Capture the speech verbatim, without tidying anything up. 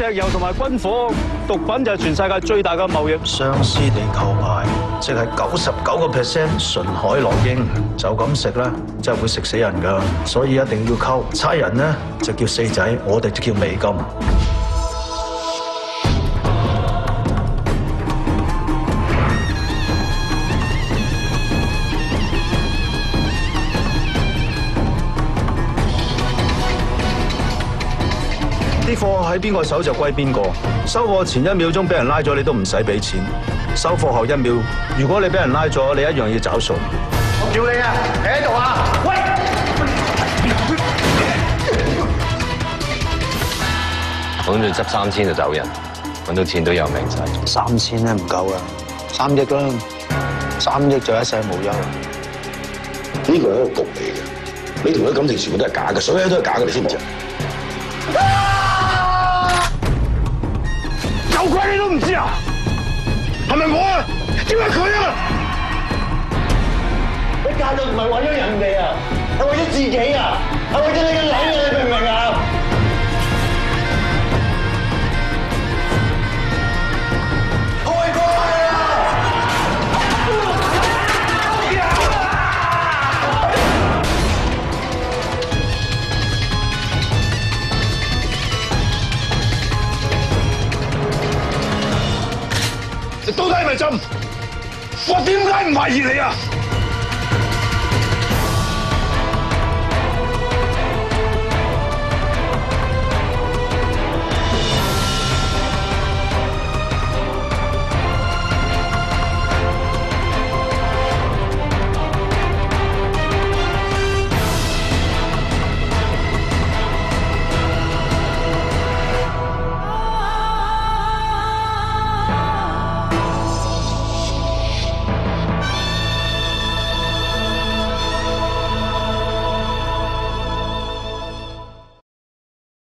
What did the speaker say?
石油同埋軍火，毒品就係全世界最大嘅貿易。 相思地球牌，即係九十九個 percent 純海洛英，就咁食咧，真係會食死人㗎。所以一定要溝。差人咧就叫四仔，我哋就叫美金。 啲貨喺邊個手就歸邊個，收貨前一秒鐘俾人拉咗，你都唔使俾錢；收貨後一秒，如果你俾人拉咗，你一樣要找數。我叫你啊，你喺度啊！喂！ 諗住執三千就走人，揾到錢都有命使。 三千咧唔夠啊，三億啦，三億就一世無憂。 呢個係一個局嚟嘅，你同佢感情全部都係假嘅，所有都係假嘅，你知唔知啊？ 有鬼你都唔知啊？係咪我啊？點解佢啊？你嫁咗唔係為咗人哋啊，係為咗自己啊，係為咗你嘅女啊！你明唔明啊？開過嚟啊！你到底係咪針？我點解唔懷疑你啊？